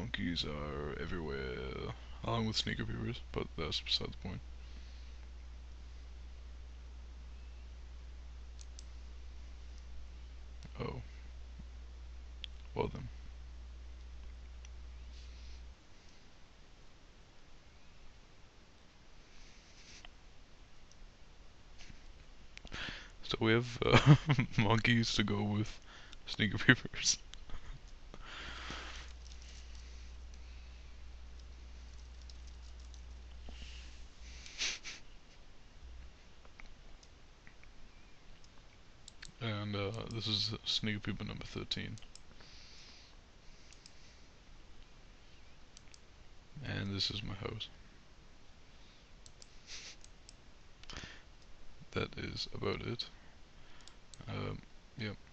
monkeys are everywhere, along with Sneakerpeepers, but that's beside the point. Oh. Well then. So we have monkeys to go with Sneakerpeepers. And this is Sneakerpeeper number 13. And this is my house. That is about it. Yep.